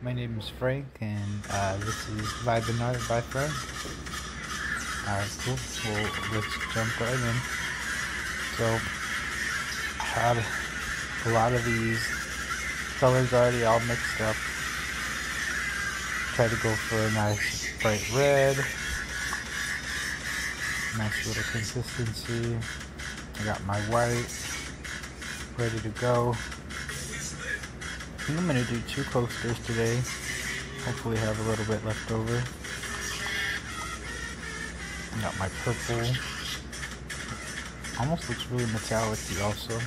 My name is Frank, and this is Vibe and Art by Frank. Alright, cool. Well, let's jump right in. So, I had a lot of these colors already all mixed up. Try to go for a nice bright red. Nice little consistency. I got my white ready to go. I think I'm going to do 2 coasters today. Hopefully have a little bit left over. I got my purple. Almost looks really metallic-y also.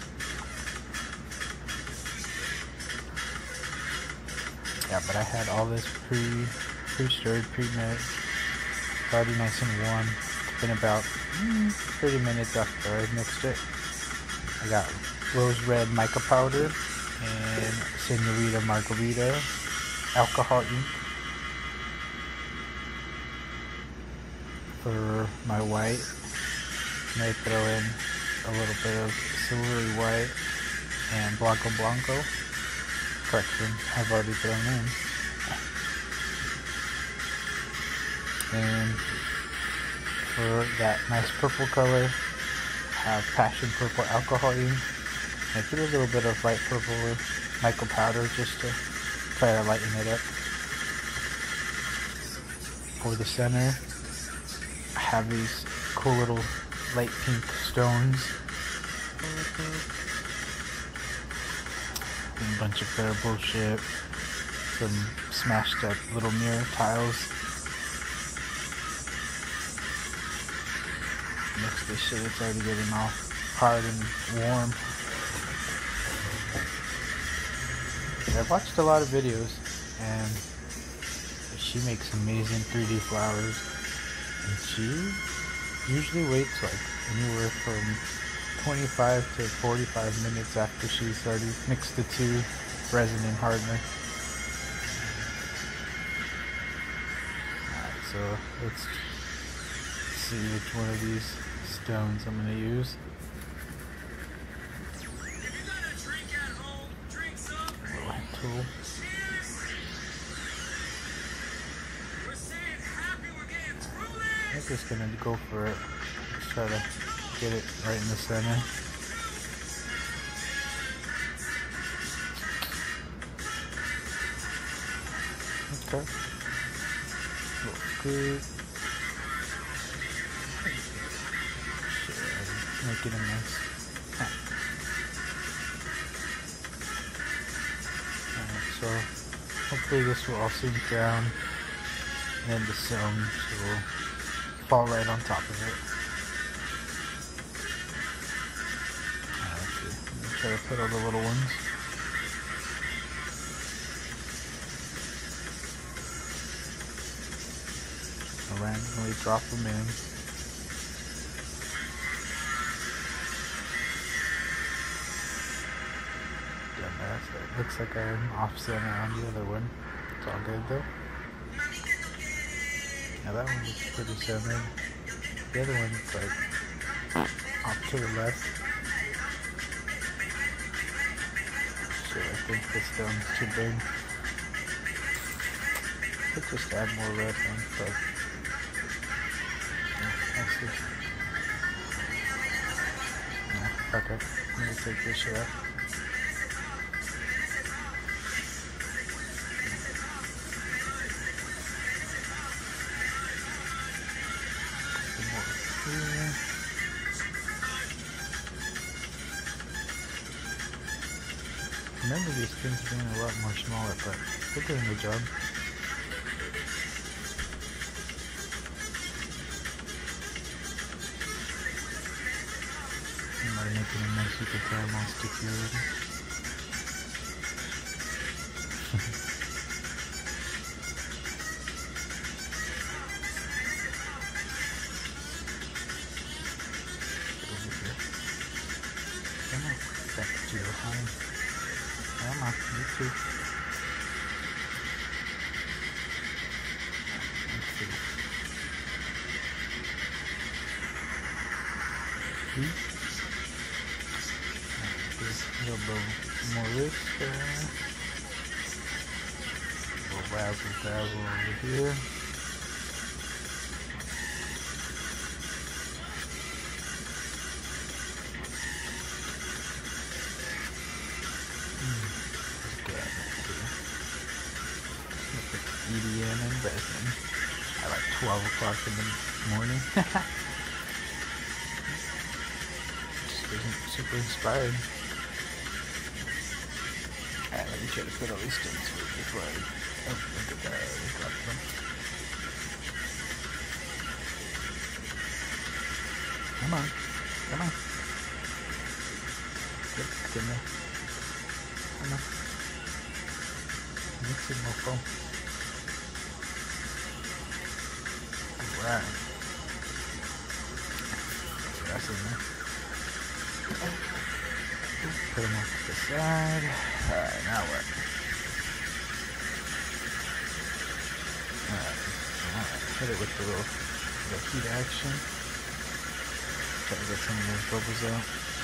Yeah, but I had all this pre-stirred, pre-mixed. Already nice and warm. It's been about 30 minutes after I mixed it. I got rose red mica powder and Senorita Margarita alcohol ink for my white. May throw in a little bit of silvery white and Blanco Blanco. Correction, I've already thrown in. And for that nice purple color, I have Passion Purple alcohol ink. I threw a little bit of light purple mica powder just to try to lighten it up. For the center, I have these cool little light pink stones. And a bunch of fair bullshit. Some smashed up little mirror tiles. Mix this shit, it's already getting all hard and warm. I've watched a lot of videos, and she makes amazing 3D flowers, and she usually waits like anywhere from 25 to 45 minutes after she's already mixed the 2 resin and hardener. Alright, so let's see which one of these stones I'm going to use. Tool. I'm just gonna go for it. Let's try to get it right in the center. Okay. Looks good. Make it a mess. So hopefully this will all sink down, and then the stones will fall right on top of it. Okay, I'm gonna try to put all the little ones. I'll randomly drop them in. It looks like I'm off center on the other one. It's all good though. Now that one looks pretty centered. The other one's like off to the left. So I think this stone's too big. Could just add more red in, but yeah, I see. Yeah, fuck it. I'm gonna take this shit out. Remember these things being a lot more smaller, but they're doing the job. I'm already making a nice super caramel sticky already. Come on, back to your home. Come on, you too. Let's see. A little bit more of this. razzle dazzle over here. EDM and resin at like 12 o'clock in the morning. Just wasn't super inspired. Alright, let me try to put all these things away before I look at that. Drop them. Come on. Come on. Get in there. Come on. Mix it, mofo. Alright. That's in there. Put them off to the side. Alright, now what? Alright. Hit it with the little heat action. Try to get some of those bubbles out.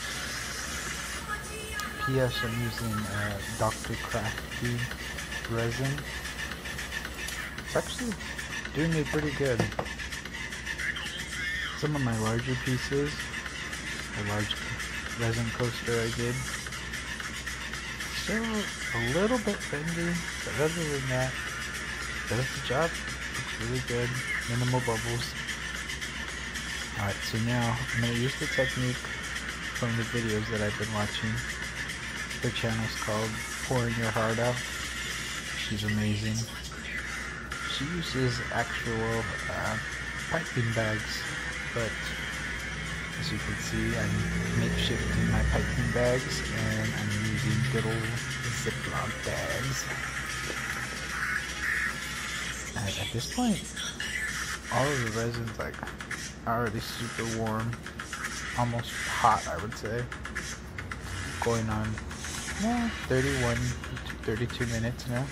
P.S. I'm using Dr. Crafty resin. It's actually doing me pretty good. Some of my larger pieces, a large resin coaster I did, still a little bit bendy, but other than that, does the job. Looks really good. Minimal bubbles. Alright, so now I'm going to use the technique from the videos that I've been watching. Her channel's called Pouring Your Heart Out. She's amazing. She uses actual piping bags, but as you can see, I'm makeshifting my piping bags and I'm using good old Ziploc bags. And at this point, all of the resin's like already super warm, almost hot, I would say. Going on 31 to 32 minutes now.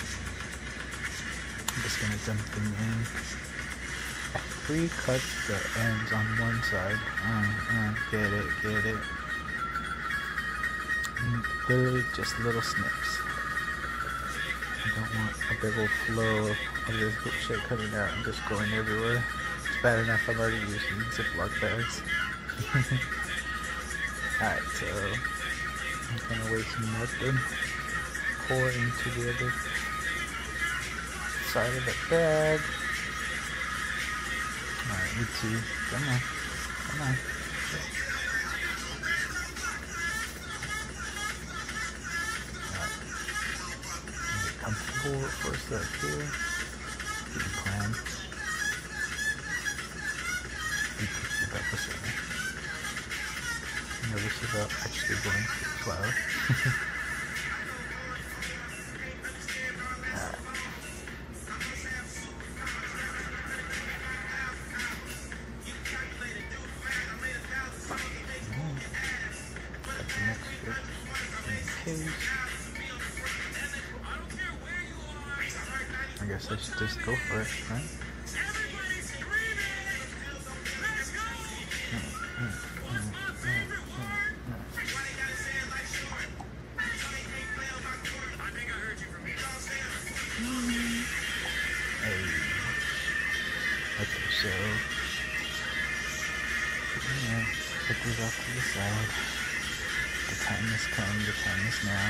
I'm just gonna dump them in. I pre-cut the ends on one side. Get it. And literally just little snips. I don't want a big old flow of this shit coming out and just going everywhere. It's bad enough I'm already using Ziploc bags. Alright, so I'm gonna waste nothing. Pour into the other side of the bag. Alright, you two. Come on. Alright. Get comfortable for a sec here. Get your plan. You push it back the center. Nervous about actually going to the flower. I guess I should just go for it, right? Hey. Okay, so put these off to the side. The time has come, the time is now.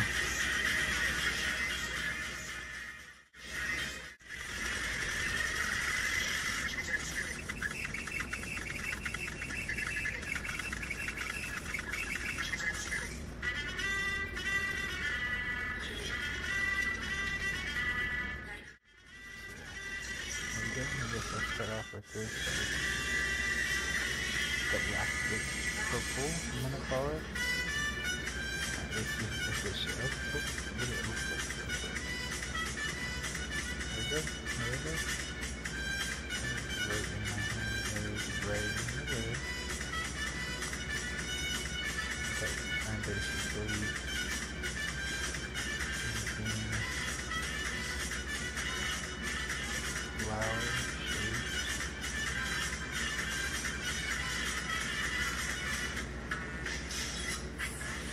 I guess I'll start off with this. The elastic purple, I'm gonna call it. Let's see if this shit up. There we go. Right in my hand. There's right in the way. Okay, and basically flower shape.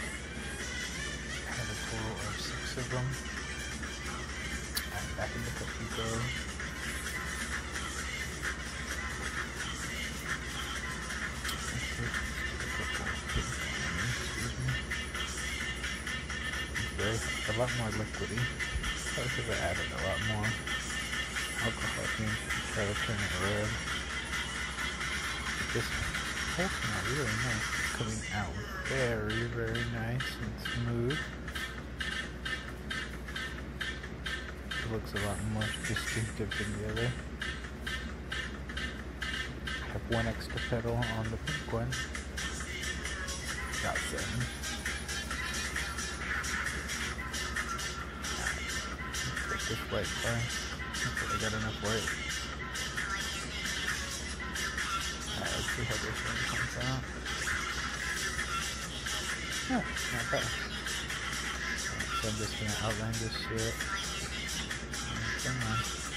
I have a total of 6 of them. I'm back in the cup. lot more liquidy. Probably should have added a lot more alcohol here to try to turn it red. But this whole came out really nice. It's coming out very, very nice and smooth. It looks a lot more distinctive than the other. I have one extra petal on the pink one. Got them. Let's put this white by. I got enough white. Alright, let's see how this one comes out. Yeah, not bad. Alright, so I'm just gonna outline this shit. Come on.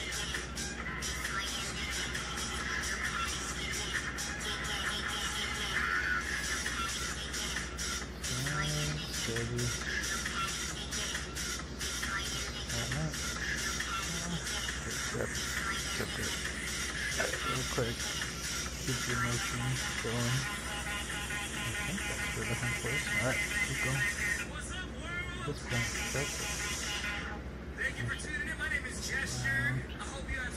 Steady. Alright. Grip it. Real quick. Keep your motion going. I think that's where the hunt was. Alright, keep going. This point, perfect. Thank you for tuning in. My name is Gesture. I hope you have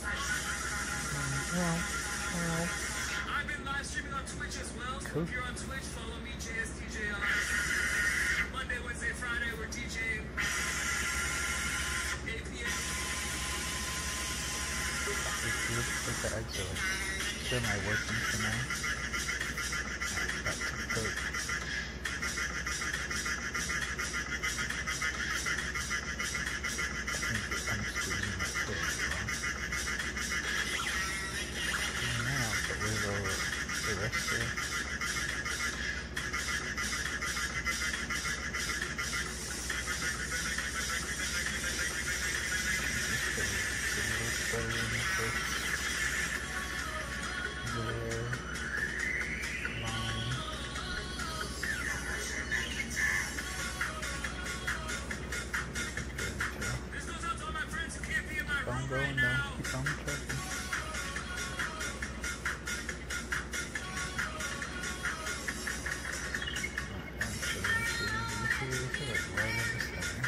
I've been live streaming on Twitch as well. So if you're on Twitch, follow me, JSDJR. Monday, Wednesday, Friday, we're DJing 8 p.m. The bags are like semi-working for now. That's some coat. I'm squeezing my coat as well. And now, but we'll go the rest here. Better in the first layer, line. Keep on going now, keep on trucking. Right in the center.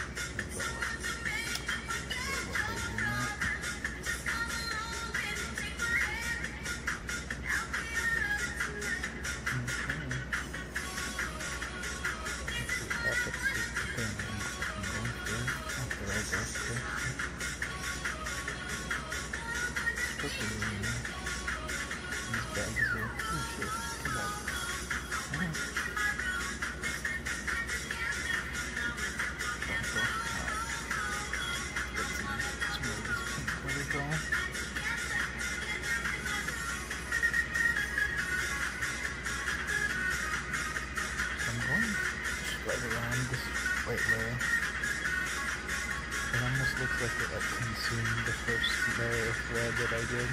Looks like it consumed the first layer of red that I did.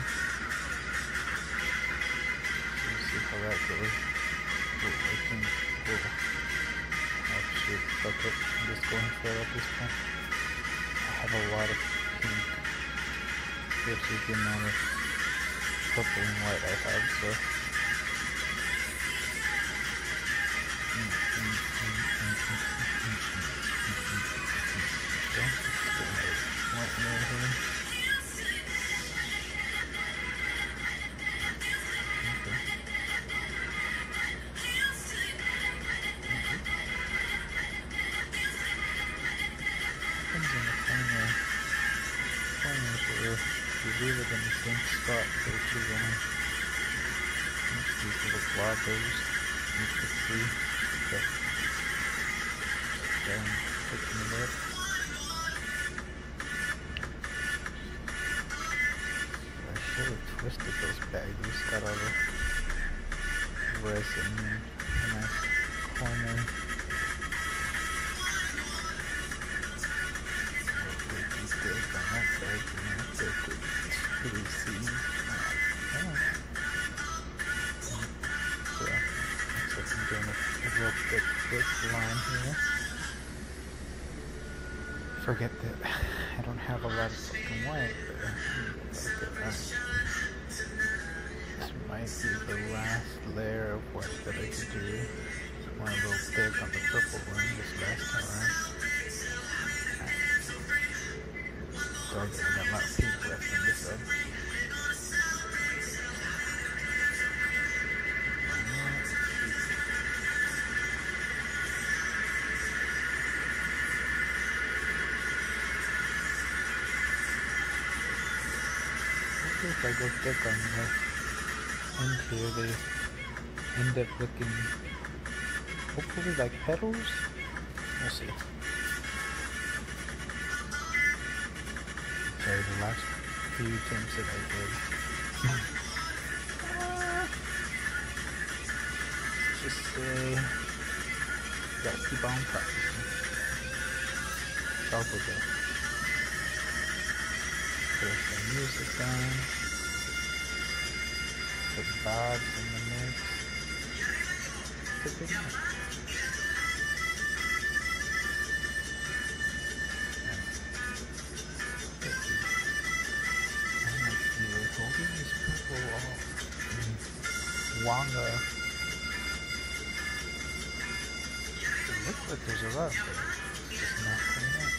So we'll see how that goes. I think we'll actually fuck it. I'm just going for it at this point. I have a lot of pink versus the amount of purple and white I have, so. Leave it in the same spot for too long. These little blobbers, you can see that picking it up. I should have twisted those baggies, got all the resin in a nice corner. Pretty see. So, looks like I'm doing a real thick line here. Forget that I don't have a lot of fucking white, but this might be the last layer of white that I could do. It's one a little thick on the purple one this last time around. so I got a lot of pink left in this side. If I go thick on the end here, they end up looking hopefully like petals. We'll see. Sorry, the last few attempts that I did. Just say, gotta keep on practicing. It's all good. Put some music on. Put vibes in the mix. It's a good night. Holding this purple Wanga. It looks like there's a lot, but it's just not coming out.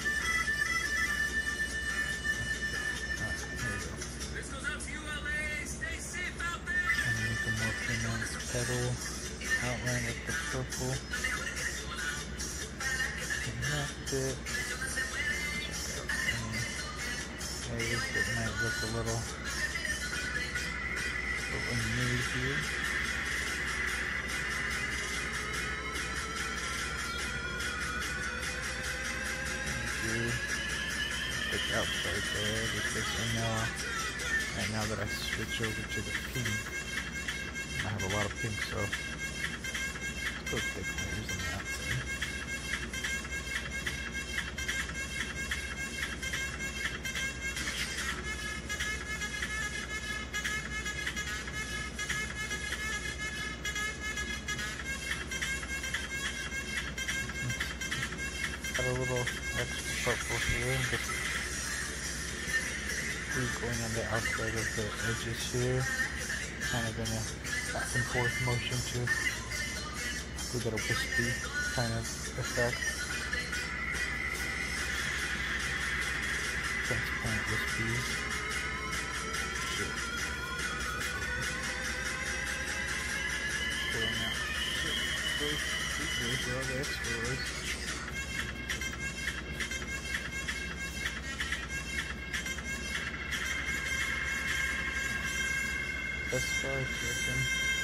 Here we go. This goes out to you, LA. Stay safe out there. Trying to make a more pronounced petal outline with the purple. Connect it. Check out any areas that might look a little new here. Stick outside there because I know right now that I switch over to the pink, I have a lot of pink, so still thick layers on the outside. Got a little extra purple here, but going on the outside of the edges here, kind of in a back and forth motion to get a wispy kind of effect. Transparent wispies. Filling out those all the extras. That's far working.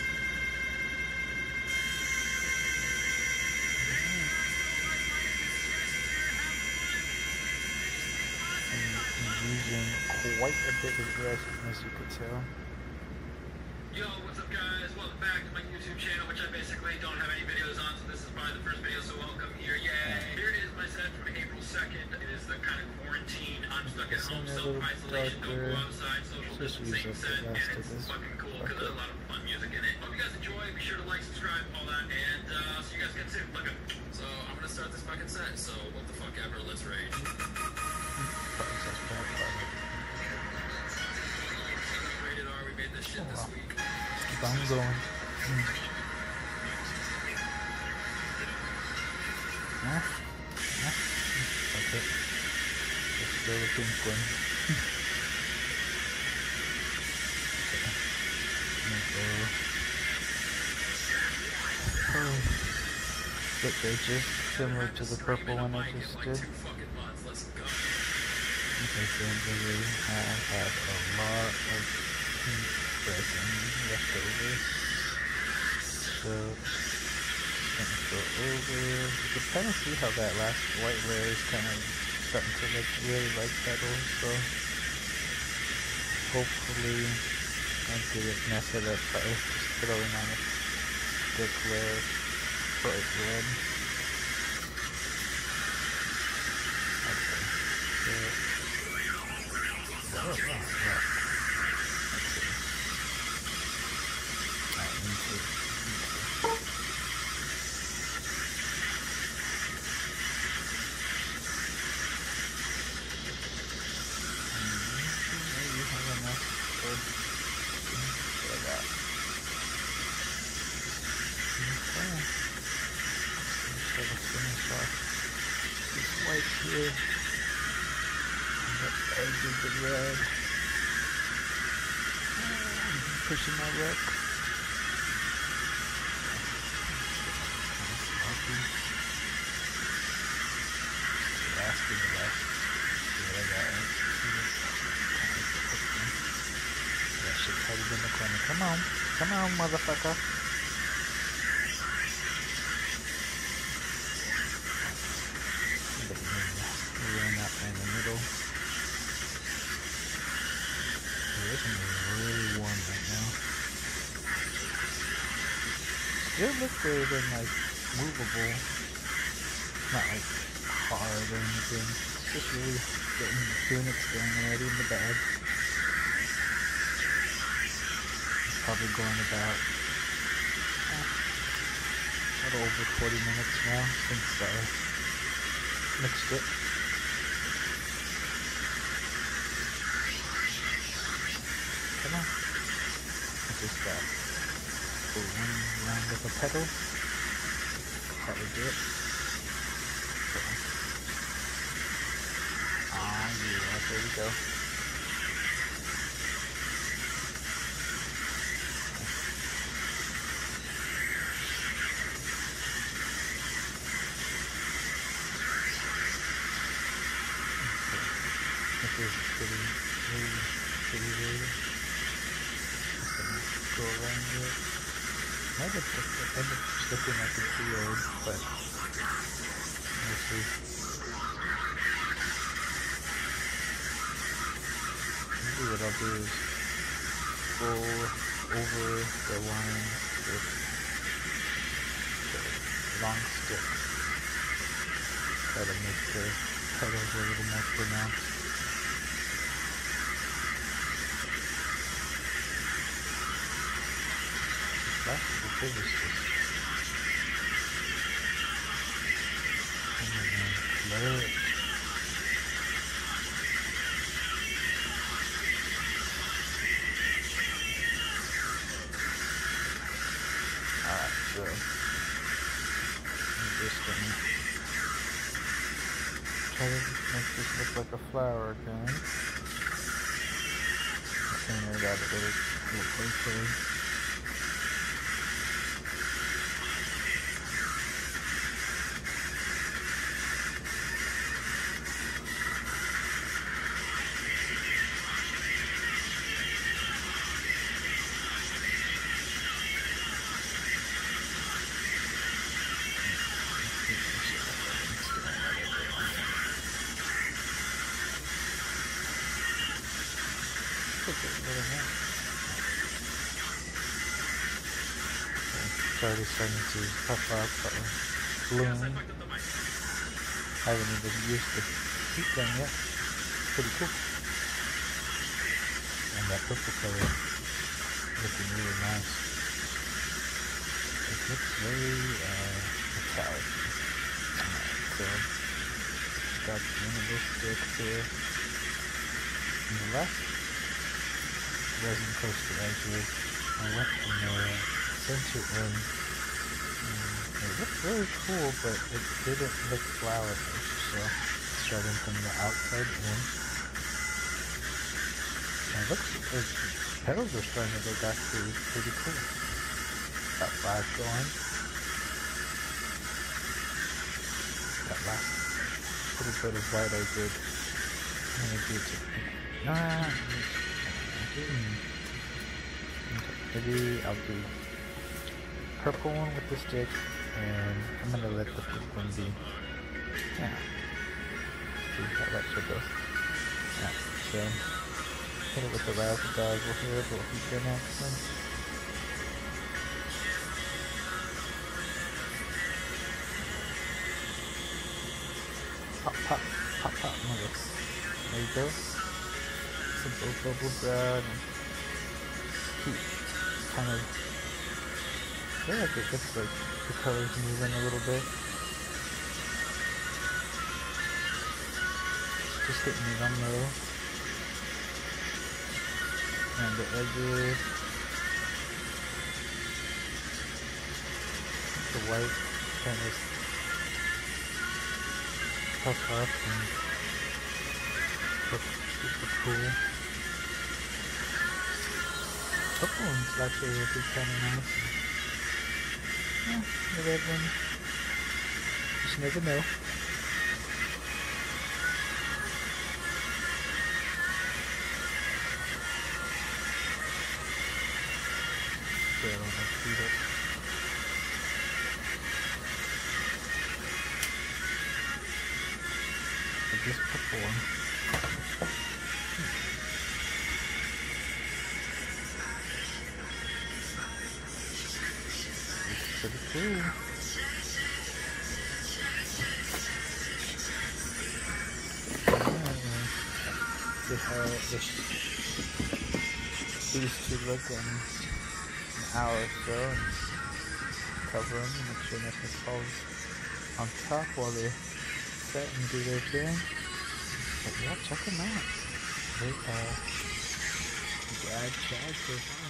I'm using quite a bit of resin, as you could tell. Yo, what's up guys? Welcome back to my YouTube channel, which I basically don't have any videos on, so this is probably the first video, so welcome here. Yay! Here it is, my set from April 2nd. It is the kind of quarantine, I'm stuck at home, self-isolation, don't go outside, social distancing set, and it's fucking cool because there's a lot of fun music in it. Hope you guys enjoy, be sure to like, subscribe, all that, and see you guys again soon. Love you. So I'm gonna start this fucking set, so what the fuck ever, let's rage. Rated R, we made this shit this week. Keep on going. Okay. Let's go with pink one. But they're just similar to the purple one I just did. Okay, so we have a lot of pink resin left over. So I'm gonna go over. You can kind of see how that last white layer is kind of starting to look really like petals. So hopefully I didn't mess it up by just throwing on a thick layer of bright red. Okay. Here. edge of the red. Pushing my rook. Asking the last. See what I got, right? That shit's headed in the corner. Come on. Come on, motherfucker. We're in that in the middle. It's really warm right now. Still looks good and like movable. Not like hard or anything. It's just really doing its thing already in the bag. It's probably going about a little over 40 minutes now since I mixed it. Come on. I just got one round of a pedal. That would do it. Ah, yeah, there we go. This is pretty rated. Go around it. Might have end up slipping like a field, but we'll see. Maybe what I'll do is go over the line with the long stick. Try to make the pedals a little more pronounced. That's the biggest thing. Let it. Alright, good. I'm just gonna try to make this look like a flower again. Clean it out a little closer. It's already starting to puff up or bloom. I haven't even used the heat gun yet. Pretty cool. And that purple color looking really nice. It looks very metallic. So got one of those sticks here. And the last resin coaster actually, I went from the center in. It looked really cool, but it didn't look flower-ish, so starting from the outside in. And it looks like the petals are starting to look actually pretty cool. Got 5 going. That last little bit of white I did. I'm gonna do it. Maybe I'll do purple one with the stick, and I'm gonna let the pink one be. Yeah. See how that should go. Yeah. So hit it with the razzle dazzle here, but we'll keep doing that. Pop, pop, pop, pop, mother. There you go. Simple bubble grab and keep kind of, I feel like it looks like the colors moving a little bit. Just hitting it on low. And the edges. The white kind of puff up and super cool. Purple one's actually looking kind of nice. Yeah, the red one. Just never know. I don't have to beat it. But this purple one. It's pretty cool. See how these two look in an hour or so, and cover them and make sure nothing falls on top while they set and do their thing. But yeah, check them out. They Brad Chad so far.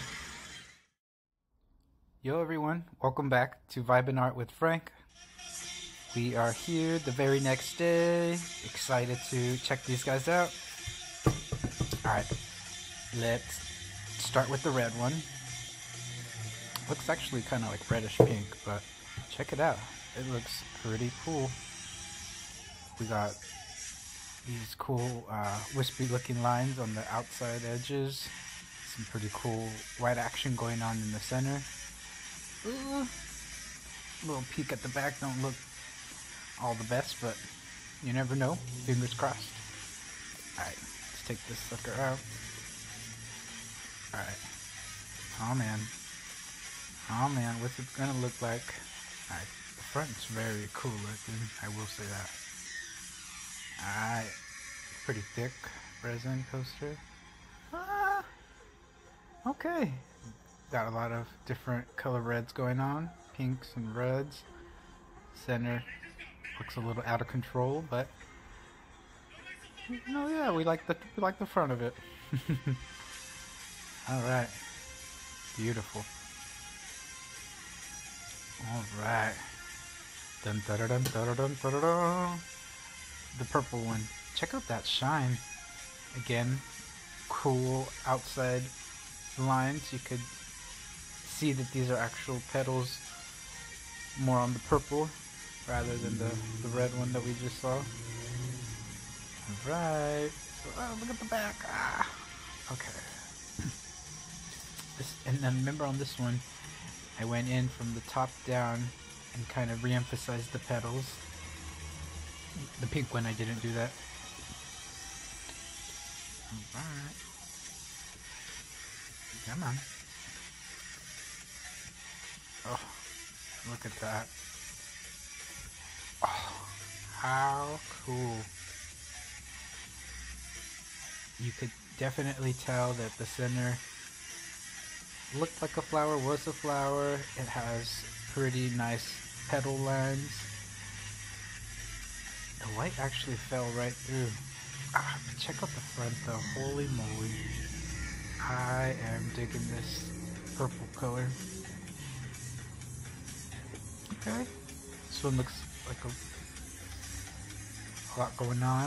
Yo everyone, welcome back to Vibin' Art with Frank. We are here the very next day, excited to check these guys out. Alright, let's start with the red one. Looks actually kind of like reddish pink, but check it out. It looks pretty cool. We got these cool wispy looking lines on the outside edges. Some pretty cool white action going on in the center. Little peek at the back, don't look all the best, but you never know. Fingers crossed. Alright, let's take this sucker out. Alright. Oh man. Oh man, what's it gonna look like? Alright, the front's very cool looking, I will say that. Alright, pretty thick resin coaster. Okay. Got a lot of different color reds going on, pinks and reds. Center looks a little out of control, but no, yeah, we like the front of it. All right, beautiful. All right, dun dun dun dun dun dun dun. The purple one. Check out that shine. Again, cool outside lines. You could see that these are actual petals, more on the purple rather than the red one that we just saw. Alright, so, oh, look at the back. Okay. And then remember on this one, I went in from the top down and kind of re-emphasized the petals. The pink one, I didn't do that. Alright. Come on. Oh, look at that. Oh, how cool. You could definitely tell that the center looked like a flower, was a flower. It has pretty nice petal lines. The white actually fell right through. But check out the front though, holy moly. I am digging this purple color. Okay, this one looks like a lot going on.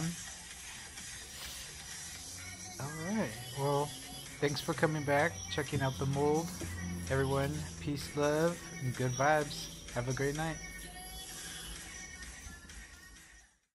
Alright, well, thanks for coming back, checking out the mold. Everyone, peace, love, and good vibes. Have a great night.